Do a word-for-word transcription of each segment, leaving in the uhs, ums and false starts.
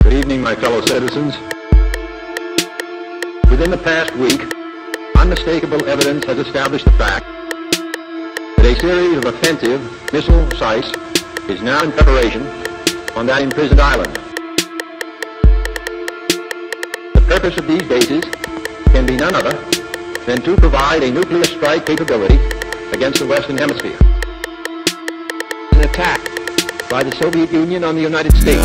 Good evening, my fellow citizens. Within the past week, unmistakable evidence has established the fact that a series of offensive missile sites is now in preparation on that imprisoned island. The purpose of these bases can be none other than to provide a nuclear strike capability against the Western Hemisphere. An attack by the Soviet Union on the United States.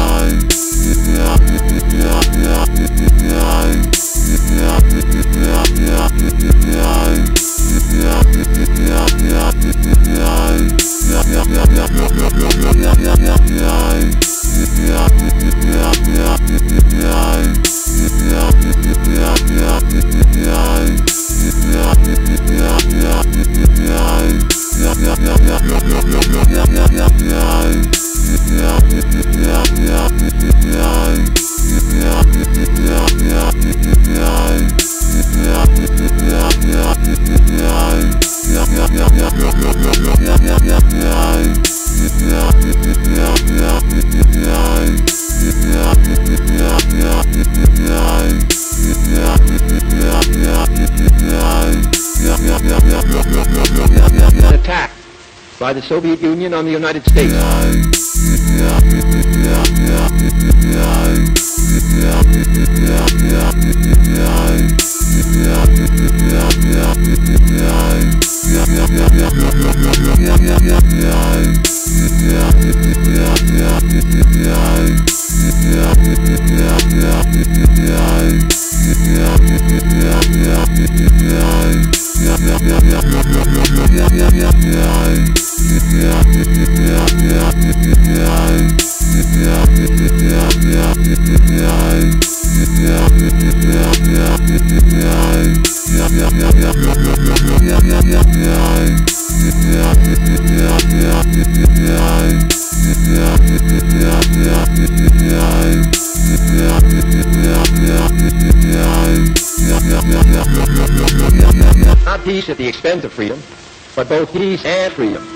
By the Soviet Union on the United States. Not peace at the expense of freedom, but both peace and freedom.